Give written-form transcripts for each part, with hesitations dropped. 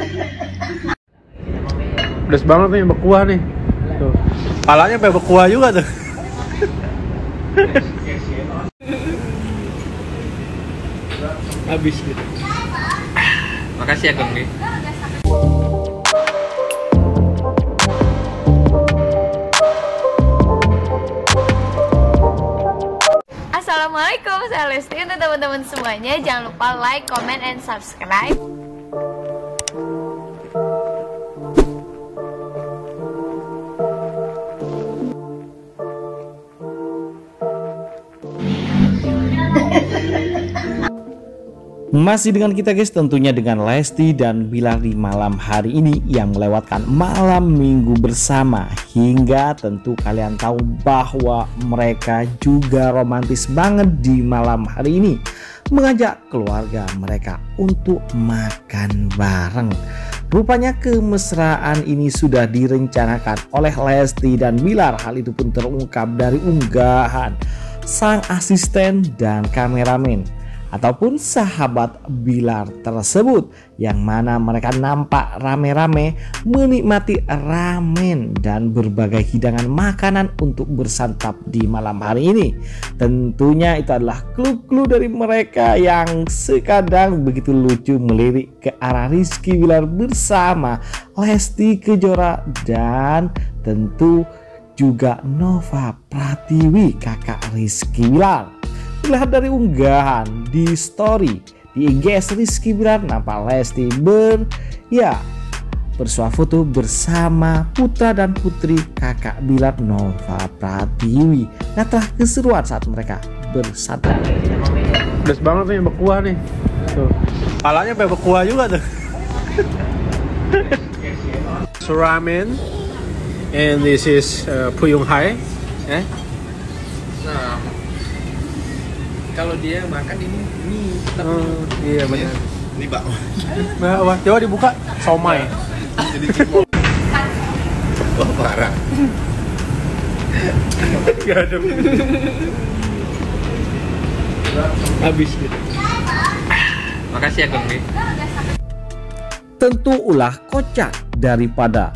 Pedes banget nih, berkuah nih. Tuh. Palanya sampai berkuah juga tuh. Habis gitu. Makasih ya Gong. Assalamualaikum, saya Lesti. Untuk teman-teman semuanya, jangan lupa like, comment, and subscribe. Masih dengan kita guys, tentunya dengan Lesti dan Bilar di malam hari ini yang melewatkan malam minggu bersama. Hingga tentu kalian tahu bahwa mereka juga romantis banget di malam hari ini, mengajak keluarga mereka untuk makan bareng. Rupanya kemesraan ini sudah direncanakan oleh Lesti dan Bilar. Hal itu pun terungkap dari unggahan sang asisten dan kameramen ataupun sahabat Bilar tersebut, yang mana mereka nampak rame-rame menikmati ramen dan berbagai hidangan makanan untuk bersantap di malam hari ini. Tentunya itu adalah clue-clue dari mereka yang sekadang begitu lucu melirik ke arah Rizky Bilar bersama Lesti Kejora dan tentu juga Nova Pratiwi, kakak Rizky Bilar. Lihat dari unggahan di story di IG Rizky Bilar, nampak Lesti bersuah foto bersama putra dan putri kakak Bilar, Nova Pratiwi. Nah, telah keseruan saat mereka bersantap. Pedes banget nih, berkuah nih. Tuh. Palanya sampai berkuah juga tuh. So ramen, and this is Puyung Hai. Nah, kalau dia makan ini Iya benar. Ini bakwan. Nah, coba dibuka, somai. Wah, parah. Gak ada. Habis gitu. Makasih ya Gong. Tentu ulah kocak daripada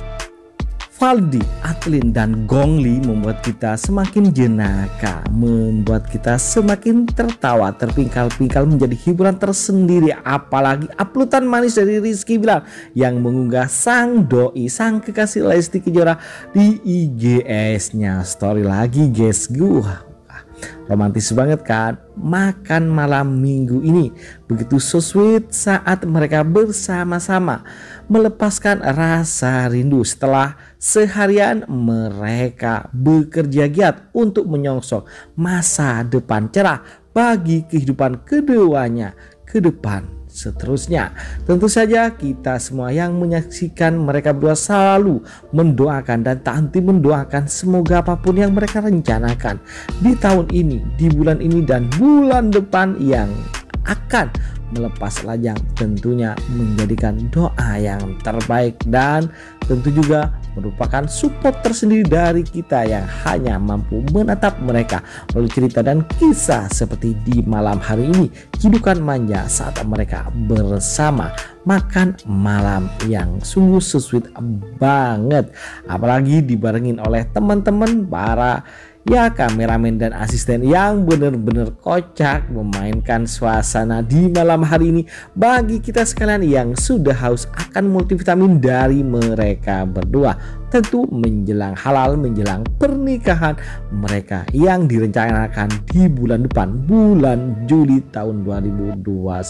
Valdi, Atlin, dan Gongli membuat kita semakin jenaka, membuat kita semakin tertawa, terpingkal-pingkal, menjadi hiburan tersendiri. Apalagi uploadan manis dari Rizky Bilar yang mengunggah sang doi, sang kekasih Lesti Kejora di IGS-nya. Story lagi guys, romantis banget kan makan malam minggu ini. Begitu so sweet saat mereka bersama-sama melepaskan rasa rindu setelah seharian mereka bekerja giat untuk menyongsong masa depan cerah bagi kehidupan keduanya ke depan seterusnya. Tentu saja kita semua yang menyaksikan mereka berdua selalu mendoakan dan tak henti mendoakan semoga apapun yang mereka rencanakan di tahun ini, di bulan ini, dan bulan depan yang akan melepas lajang tentunya menjadikan doa yang terbaik, dan tentu juga merupakan support tersendiri dari kita yang hanya mampu menatap mereka melalui cerita dan kisah seperti di malam hari ini, cidukan manja saat mereka bersama makan malam yang sungguh sweet banget, apalagi dibarengin oleh teman-teman para kameramen dan asisten yang benar-benar kocak memainkan suasana di malam hari ini bagi kita sekalian yang sudah haus akan multivitamin dari mereka berdua, tentu menjelang halal, menjelang pernikahan mereka yang direncanakan di bulan depan, bulan Juli tahun 2021.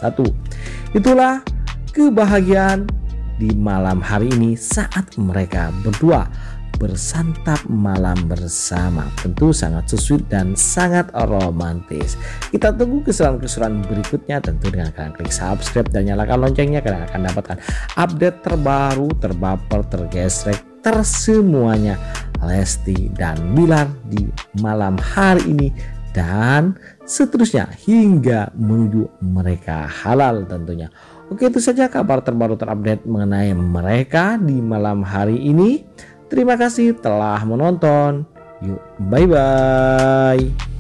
Itulah kebahagiaan di malam hari ini saat mereka berdua bersantap malam bersama. Tentu sangat sweet dan sangat romantis. Kita tunggu keseruan-keseruan berikutnya, tentu dengan kalian klik subscribe dan nyalakan loncengnya. Kalian akan dapatkan update terbaru, terbaper, tergesrek, tersemuanya Lesti dan Bilar di malam hari ini dan seterusnya hingga menuju mereka halal tentunya. Oke, itu saja kabar terbaru terupdate mengenai mereka di malam hari ini. Terima kasih telah menonton. Yuk, bye-bye.